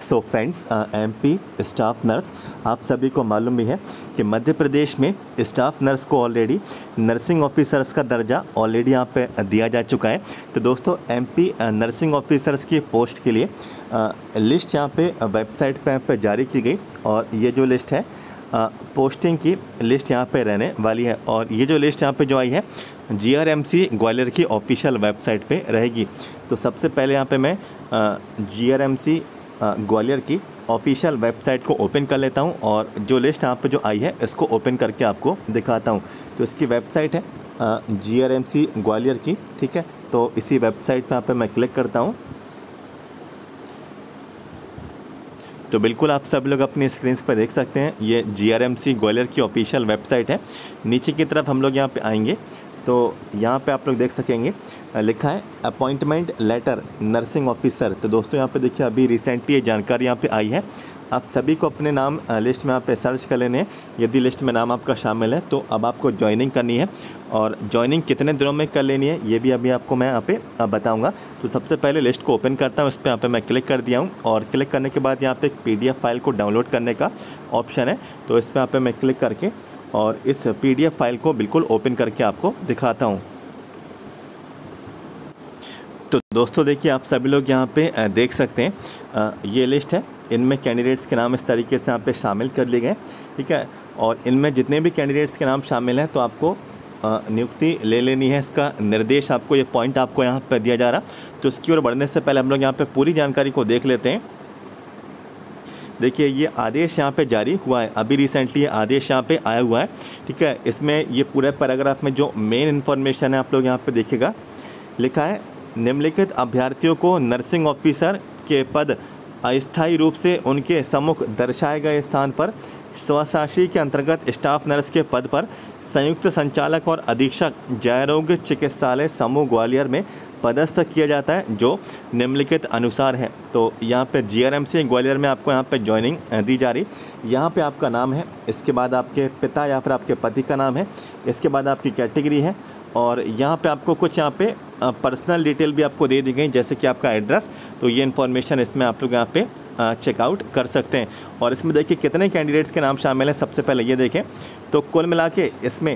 सो friends, MP staff nurse, आप सभी को मालूम भी है कि मध्य प्रदेश में स्टाफ नर्स को ऑलरेडी नर्सिंग ऑफिसर्स का दर्जा ऑलरेडी यहाँ पे दिया जा चुका है। तो दोस्तों, एमपी नर्सिंग ऑफिसर्स की पोस्ट के लिए लिस्ट यहाँ पे वेबसाइट पे जारी की गई और ये जो लिस्ट है पोस्टिंग की लिस्ट यहाँ पे रहने वाली है। और ये जो लिस्ट यहाँ पे जो आई है जीआरएमसी ग्वालियर की ऑफिशियल वेबसाइट पे रहेगी। तो सबसे पहले यहाँ पे मैं जीआरएमसी ग्वालियर की ऑफिशियल वेबसाइट को ओपन कर लेता हूँ और जो लिस्ट यहाँ पे जो आई है इसको ओपन करके आपको दिखाता हूँ। तो इसकी वेबसाइट है जीआरएमसी ग्वालियर की, ठीक है। तो इसी वेबसाइट पे यहाँ पे मैं क्लिक करता हूँ। तो बिल्कुल आप सब लोग अपनी स्क्रीन पर देख सकते हैं, ये जीआरएमसी ग्वालियर की ऑफिशियल वेबसाइट है। नीचे की तरफ हम लोग यहाँ पे आएंगे तो यहाँ पे आप लोग देख सकेंगे लिखा है अपॉइंटमेंट लेटर नर्सिंग ऑफिसर। तो दोस्तों यहाँ पे देखिए अभी रिसेंटली ये जानकारी यहाँ पे आई है। आप सभी को अपने नाम लिस्ट में यहाँ पे सर्च कर लेने हैं। यदि लिस्ट में नाम आपका शामिल है तो अब आपको ज्वाइनिंग करनी है और ज्वाइनिंग कितने दिनों में कर लेनी है ये भी अभी आपको मैं यहाँ पे बताऊँगा। तो सबसे पहले लिस्ट को ओपन करता हूँ, इस पर यहाँ पे मैं क्लिक कर दिया हूँ और क्लिक करने के बाद यहाँ पे एक PDF फाइल को डाउनलोड करने का ऑप्शन है। तो इस पर यहाँ पे मैं क्लिक करके और इस PDF फाइल को बिल्कुल ओपन करके आपको दिखाता हूँ। तो दोस्तों देखिए, आप सभी लोग यहाँ पे देख सकते हैं ये लिस्ट है। इनमें कैंडिडेट्स के नाम इस तरीके से यहाँ पे शामिल कर लिए गए, ठीक है। और इनमें जितने भी कैंडिडेट्स के नाम शामिल हैं तो आपको नियुक्ति ले लेनी है। इसका निर्देश आपको, ये पॉइंट आपको यहाँ पे दिया जा रहा। तो इसकी ओर बढ़ने से पहले हम लोग यहाँ पे पूरी जानकारी को देख लेते हैं। देखिए ये आदेश यहाँ पे जारी हुआ है, अभी रिसेंटली ये आदेश यहाँ पे आया हुआ है, ठीक है। इसमें ये पूरे पैराग्राफ में जो मेन इन्फॉर्मेशन है आप लोग यहाँ पे देखिएगा, लिखा है निम्नलिखित अभ्यर्थियों को नर्सिंग ऑफिसर के पद अस्थायी रूप से उनके सम्मुख दर्शाए गए स्थान पर स्वशासी के अंतर्गत स्टाफ नर्स के पद पर संयुक्त संचालक और अधीक्षक जयरोग्य चिकित्सालय समूह ग्वालियर में पदस्थ किया जाता है, जो निम्नलिखित अनुसार है। तो यहाँ पे जीआरएमसी ग्वालियर में आपको यहाँ पे ज्वाइनिंग दी जा रही। यहाँ पे आपका नाम है, इसके बाद आपके पिता या फिर आपके पति का नाम है, इसके बाद आपकी कैटेगरी है और यहाँ पे आपको कुछ यहाँ पे पर्सनल डिटेल भी आपको दे दी गई, जैसे कि आपका एड्रेस। तो ये इन्फॉर्मेशन इसमें आप लोग यहाँ पे चेकआउट कर सकते हैं। और इसमें देखिए कितने कैंडिडेट्स के नाम शामिल हैं। सबसे पहले ये देखें तो कुल मिला के इसमें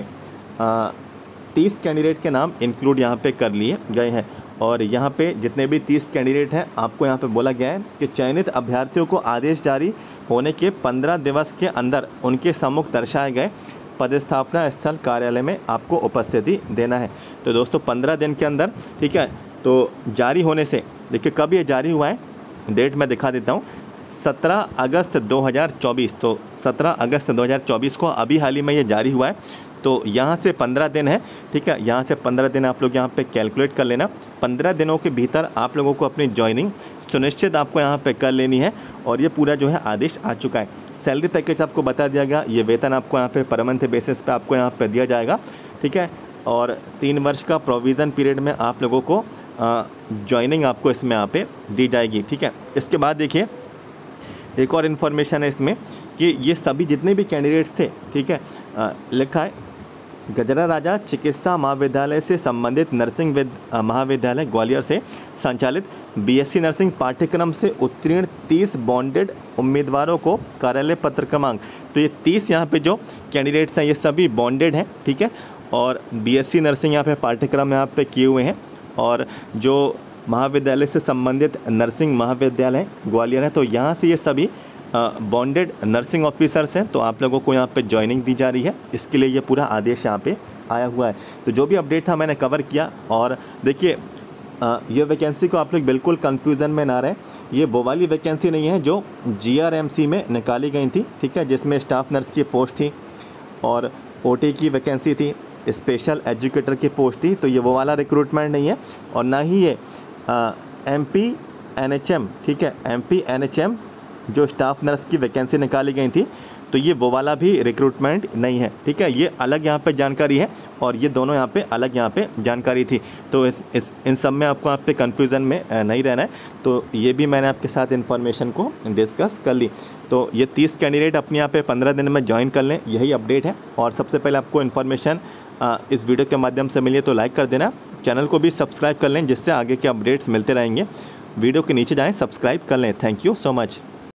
30 कैंडिडेट के नाम इंक्लूड यहाँ पे कर लिए गए हैं। और यहाँ पे जितने भी 30 कैंडिडेट हैं आपको यहाँ पे बोला गया है कि चयनित अभ्यर्थियों को आदेश जारी होने के 15 दिवस के अंदर उनके सम्मुख दर्शाए गए पदस्थापना स्थल कार्यालय में आपको उपस्थिति देना है। तो दोस्तों 15 दिन के अंदर, ठीक है। तो जारी होने से देखिए कब ये जारी हुआ है, डेट मैं दिखा देता हूँ, 17 अगस्त 2024। तो 17 अगस्त 2024 को अभी हाल ही में ये जारी हुआ है। तो यहाँ से 15 दिन है, ठीक है। यहाँ से 15 दिन आप लोग यहाँ पे कैलकुलेट कर लेना। 15 दिनों के भीतर आप लोगों को अपनी ज्वाइनिंग सुनिश्चित आपको यहाँ पे कर लेनी है। और ये पूरा जो है आदेश आ चुका है। सैलरी पैकेज आपको बता दिया गया, ये वेतन आपको यहाँ पे पर मंथ बेसिस पे आपको यहाँ पे दिया जाएगा, ठीक है। और 3 वर्ष का प्रोविज़न पीरियड में आप लोगों को ज्वाइनिंग आपको इसमें यहाँ पे दी जाएगी, ठीक है। इसके बाद देखिए एक और इन्फॉर्मेशन है इसमें कि ये सभी जितने भी कैंडिडेट्स थे, ठीक है, लिखा है गजरा राजा चिकित्सा महाविद्यालय से संबंधित नर्सिंग महाविद्यालय ग्वालियर से संचालित BSc नर्सिंग पाठ्यक्रम से उत्तीर्ण 30 बॉन्डेड उम्मीदवारों को कार्यालय पत्र क्रमांक। तो ये 30 यहाँ पे जो कैंडिडेट्स हैं ये सभी बॉन्डेड हैं, ठीक है। और BSc नर्सिंग यहाँ पे पाठ्यक्रम यहाँ पे किए हुए हैं और जो महाविद्यालय से संबंधित नर्सिंग महाविद्यालय ग्वालियर है, तो यहाँ से ये सभी बॉन्डेड नर्सिंग ऑफिसर्स हैं। तो आप लोगों को यहाँ पे ज्वाइनिंग दी जा रही है, इसके लिए ये पूरा आदेश यहाँ पे आया हुआ है। तो जो भी अपडेट था मैंने कवर किया। और देखिए ये वैकेंसी को आप लोग बिल्कुल कन्फ्यूज़न में ना रहें, ये वो वाली वैकेंसी नहीं है जो जीआरएमसी में निकाली गई थी, ठीक है, जिसमें स्टाफ नर्स की पोस्ट थी और OT की वैकेंसी थी, स्पेशल एजुकेटर की पोस्ट थी। तो ये वो वाला रिक्रूटमेंट नहीं है और ना ही ये MP NHM, ठीक है, MP NHM जो स्टाफ नर्स की वैकेंसी निकाली गई थी, तो ये वो वाला भी रिक्रूटमेंट नहीं है, ठीक है। ये अलग यहाँ पे जानकारी है और ये दोनों यहाँ पे अलग यहाँ पे जानकारी थी। तो इन सब में आपको यहाँ पे कन्फ्यूज़न में नहीं रहना है। तो ये भी मैंने आपके साथ इन्फॉर्मेशन को डिस्कस कर ली। तो ये 30 कैंडिडेट अपने यहाँ पे 15 दिन में ज्वाइन कर लें, यही अपडेट है। और सबसे पहले आपको इन्फॉर्मेशन इस वीडियो के माध्यम से मिली है तो लाइक कर देना, चैनल को भी सब्सक्राइब कर लें जिससे आगे के अपडेट्स मिलते रहेंगे। वीडियो के नीचे जाएँ, सब्सक्राइब कर लें। Thank you so much.